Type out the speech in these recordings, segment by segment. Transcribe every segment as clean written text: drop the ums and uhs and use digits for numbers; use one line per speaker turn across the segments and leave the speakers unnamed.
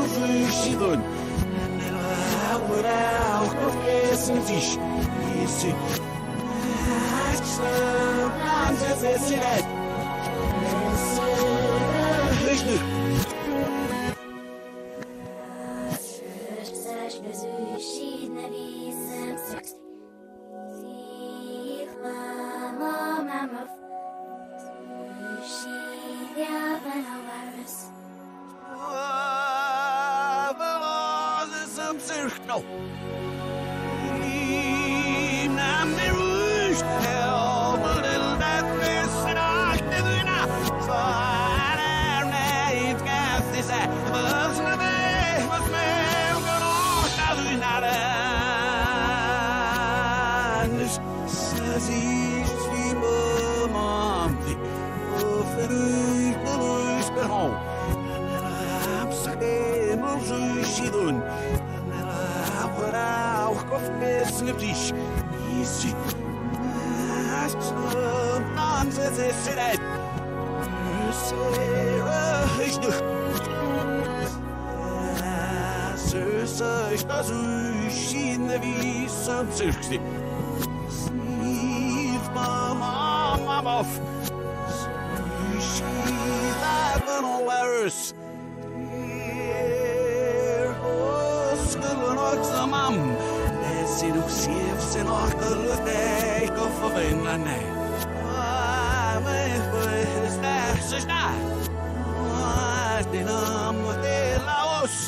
Schidon. Without confessing fish. Easy. No. Easy. Se nog sief se nog gelukkig of verwinnen nee. Maar voor sterse sta. Die naam de Laos.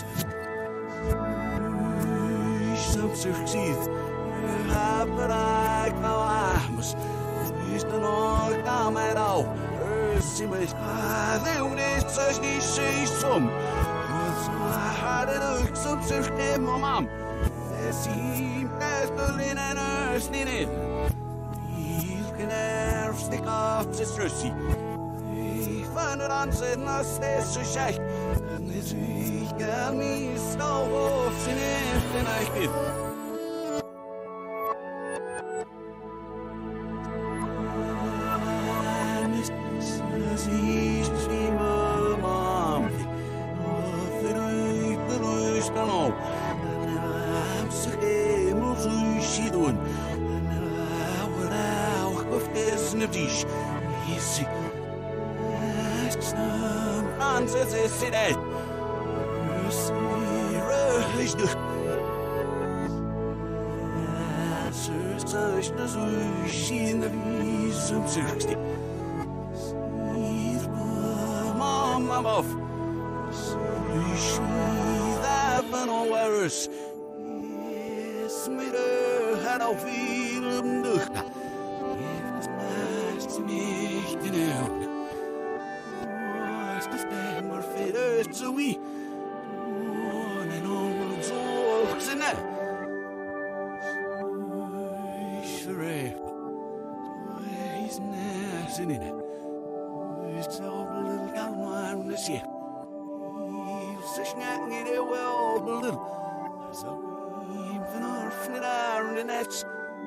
Ik snap succes. Bereik nou armes. Is er nog kamer al. Zie me doen is zoals die seesom. Wat had het ook soms succes mam. Zie in en earth in it. You can have stick off the stressy. Find it on said no stairs to shake. And this week got me so off in it and I did. Easy. Sit down. So we on and on so in there. He's nice in it. It's all a little down on the ship. He's snacking it well a little. So even orphan it out and that's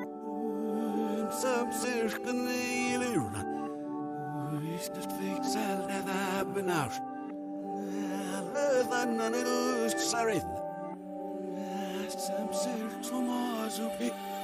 some circle the little. He's just fixed that I've been out. Than an illusion, sorry. Some circles more so big.